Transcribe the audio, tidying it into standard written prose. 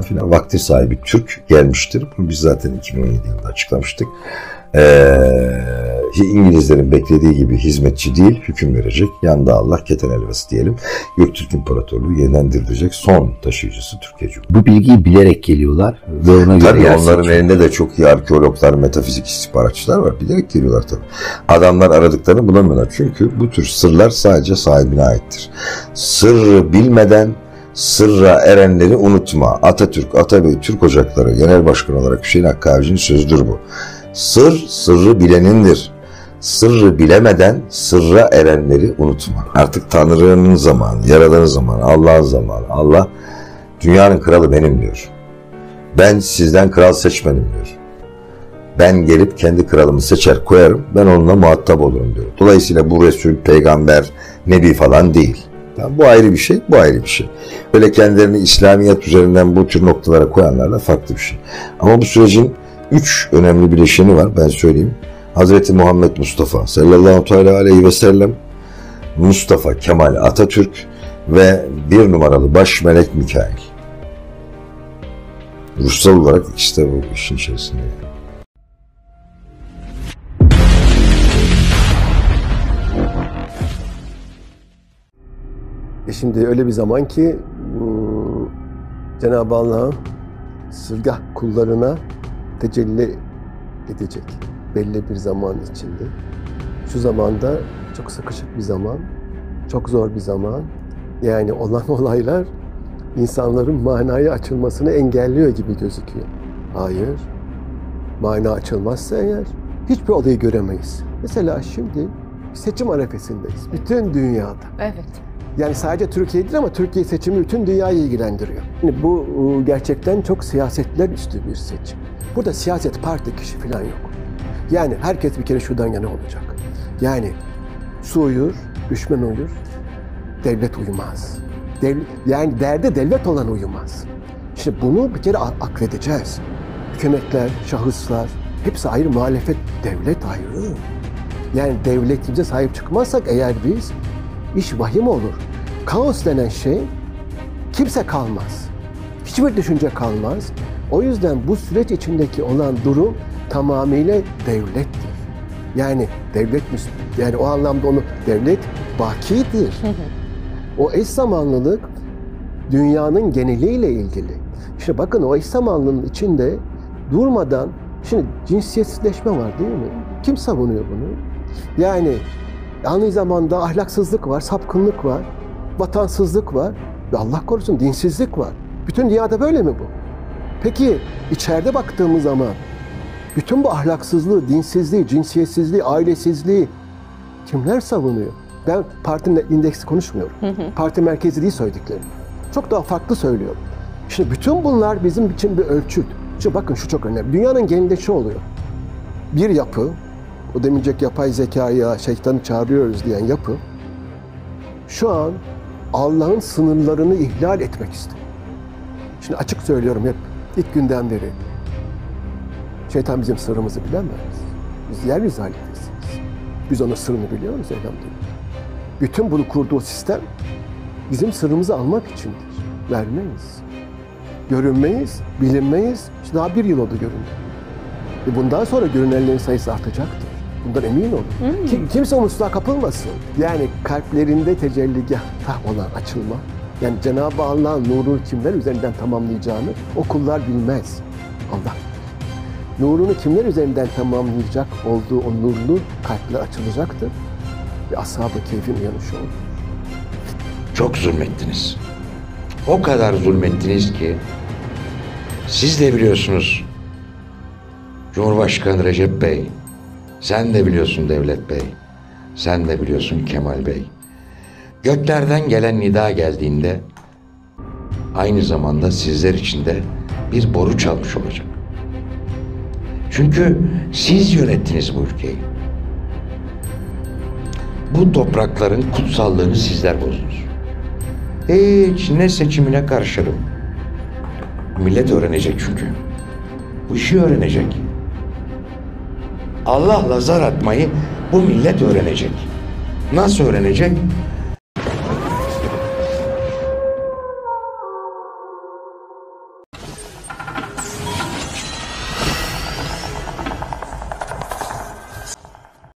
filan vakti sahibi Türk gelmiştir. Biz zaten 2017 yılında açıklamıştık. İngilizlerin beklediği gibi hizmetçi değil, hüküm verecek. Yanda Allah, keten helvası diyelim. Göktürk İmparatorluğu yeniden dirilecek son taşıyıcısı Türkiye Cumhuriyeti. Bu bilgiyi bilerek geliyorlar ve ona göre tabii onların elinde de çok iyi arkeologlar, metafizik istihbaratçılar var. Bilerek geliyorlar tabii. Adamlar aradıklarını bulamıyorlar. Çünkü bu tür sırlar sadece sahibine aittir. Sırrı bilmeden sırra erenleri unutma. Atatürk, Atabey, Türk Ocakları Genel Başkanı olarak Hüseyin Hakkı Avcı'nın sözüdür bu. Sır, sırrı bilenindir. Sırrı bilemeden sırra erenleri unutma. Artık Tanrı'nın zamanı, Yaradan'ın zamanı, Allah'ın zamanı. Allah, dünyanın kralı benim diyor. Ben sizden kral seçmedim diyor. Ben gelip kendi kralımı seçer koyarım, ben onunla muhatap olurum diyor. Dolayısıyla bu Resul, peygamber, nebi falan değil. Yani bu ayrı bir şey, bu ayrı bir şey. Böyle kendilerini İslamiyet üzerinden bu tür noktalara koyanlar da farklı bir şey. Ama bu sürecin 3 önemli bileşeni var, ben söyleyeyim. Hazreti Muhammed Mustafa sallallahu aleyhi ve sellem, Mustafa Kemal Atatürk ve bir numaralı baş melek Mikail. Ruhsal olarak ikisi de bu işin içerisinde. Şimdi öyle bir zaman ki Cenab-ı Allah'ın sırgah kullarına tecelli edecek belli bir zaman içinde. Şu zamanda çok sıkışık bir zaman, çok zor bir zaman. Yani olan olaylar insanların manaya açılmasını engelliyor gibi gözüküyor. Hayır, mana açılmazsa eğer hiçbir olayı göremeyiz. Mesela şimdi seçim arefesindeyiz. Bütün dünyada. Evet. Yani sadece Türkiye değil ama Türkiye seçimi bütün dünyayı ilgilendiriyor. Yani bu gerçekten çok siyasetler üstü bir seçim. Burada siyaset, parti, kişi falan yok. Yani herkes bir kere şuradan yana olacak. Yani su uyur, düşman uyur, devlet uyumaz. Yani derde devlet olan uyumaz. İşte bunu bir kere akledeceğiz. Hükümetler, şahıslar, hepsi ayrı, muhalefet, devlet ayrı. Yani devletimize sahip çıkmazsak eğer biz, iş vahim olur. Kaos denen şey, kimse kalmaz. Hiçbir düşünce kalmaz. O yüzden bu süreç içindeki olan durum tamamıyla devlettir. Yani devlet, yani o anlamda onu devlet bakidir. O eş zamanlılık dünyanın geneliyle ilgili. İşte bakın o eş zamanlılığın içinde durmadan, şimdi cinsiyetsizleşme var değil mi? Kim savunuyor bunu? Yani aynı zamanda ahlaksızlık var, sapkınlık var, vatansızlık var ve Allah korusun dinsizlik var. Bütün dünyada böyle mi bu? Peki içeride baktığımız zaman bütün bu ahlaksızlığı, dinsizliği, cinsiyetsizliği, ailesizliği kimler savunuyor? Ben partinin indeksi konuşmuyorum. Parti merkezi değil söylediklerim. Çok daha farklı söylüyorum. Şimdi bütün bunlar bizim için bir ölçüt. Şimdi bakın şu çok önemli. Dünyanın genelinde şu oluyor. Bir yapı, o demincek yapay zekaya, şeytanı çağırıyoruz diyen yapı, şu an Allah'ın sınırlarını ihlal etmek istiyor. Şimdi açık söylüyorum hep, ilk günden beri. Şeytan bizim sırrımızı bilemez. Biz yeryüzü halifesiyiz. Biz onun sırrını biliyoruz elhamdülillah. Bütün bunu kurduğu sistem bizim sırrımızı almak içindir. Vermeyiz. Görünmeyiz, bilinmeyiz. İşte daha 1 yıl oldu göründü. Bundan sonra görünenlerin sayısı artacaktır. Bundan emin olun. Kimse umutsuzluğa kapılmasın. Yani kalplerinde tecelligahta olan açılma, yani Cenab-ı Allah'ın nurunu kimler üzerinden tamamlayacağını o kullar bilmez. Allah. Nurunu kimler üzerinden tamamlayacak olduğu o nurlu kalpler açılacaktır. Ve ashab-ı keyfin uyanışı olur. Çok zulmettiniz. O kadar zulmettiniz ki siz de biliyorsunuz Cumhurbaşkanı Recep Bey, sen de biliyorsun Devlet Bey, sen de biliyorsun Kemal Bey. Göklerden gelen nida geldiğinde aynı zamanda sizler için de bir boru çalmış olacak. Çünkü siz yönettiniz bu ülkeyi. Bu toprakların kutsallığını sizler bozdunuz. Hiç ne seçimine karışırım. Millet öğrenecek çünkü. Bu işi öğrenecek. Allah'la zar atmayı bu millet öğrenecek. Nasıl öğrenecek?